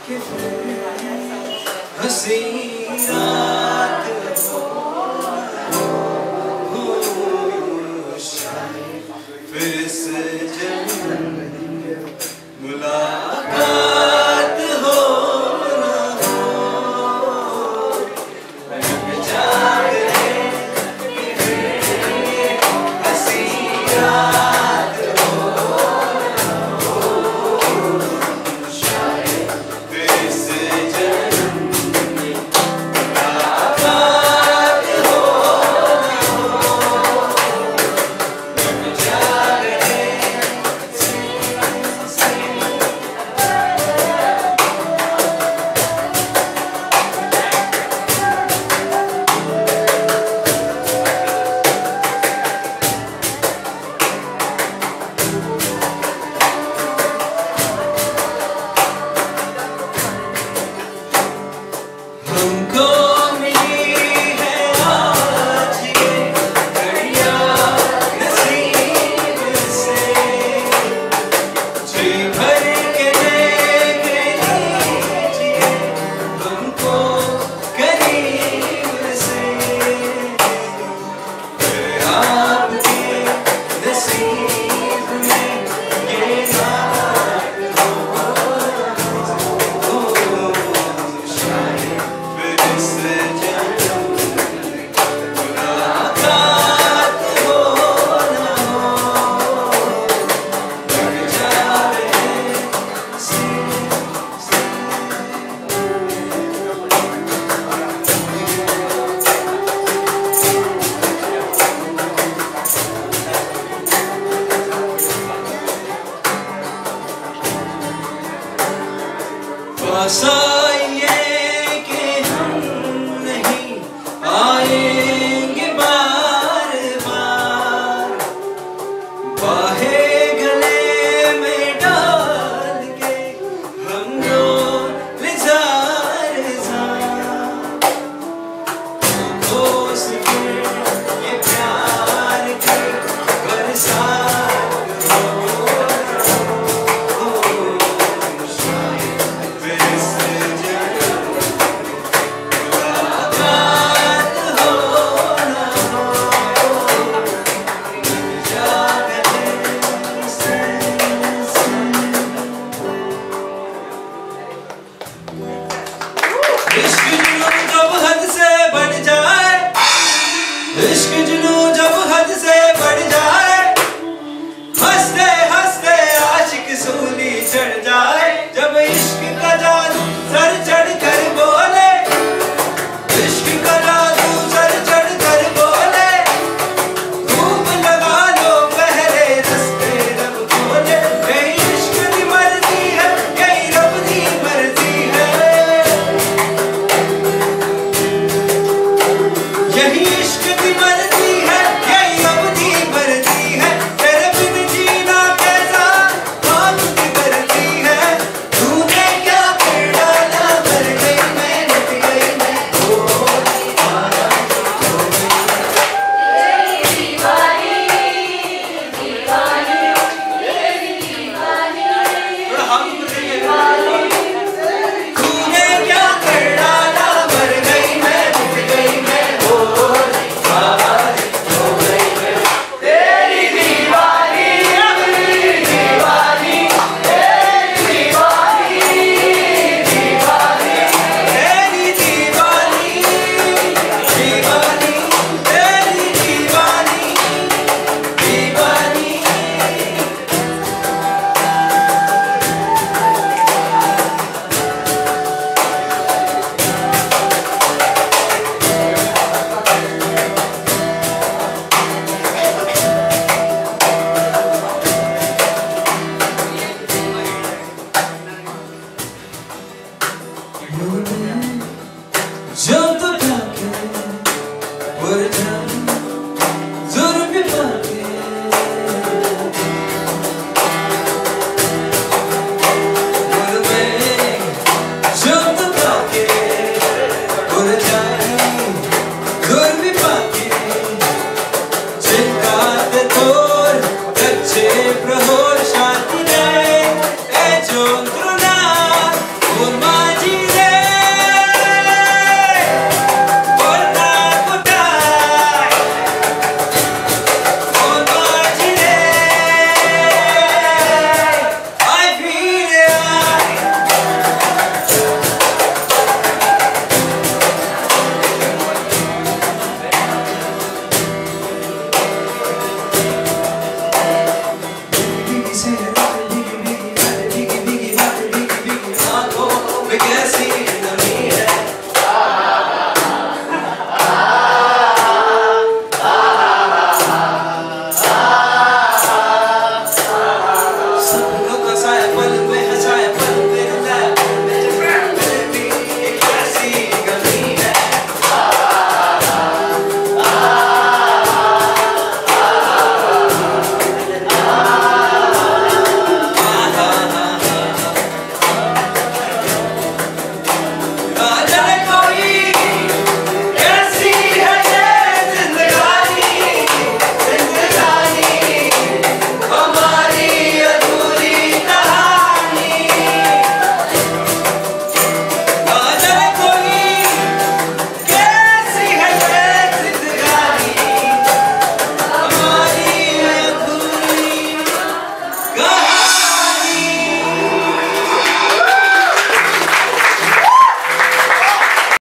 हसी रात हो शायद फिर से जन्म मुलाकात हो ना हो जागे हसी रात हो शायद फिर से जन्म मुलाकात हो हमको मिली है आज ये घड़ियां नसीब से जी भर के देख लीजिए हमको करीब से आपके नसीब में ये रात हो शायद फिर से जन्म मुलाकात हो ना हो लग जाए पास आइए कि हम नहीं आएंगे बार बार बाहें गले में डाल के हम लोग जार दोस्त के ये प्यार के बरसात हो शायद फिर से जन्म मुलाकात हो ना हो जागते से इश्क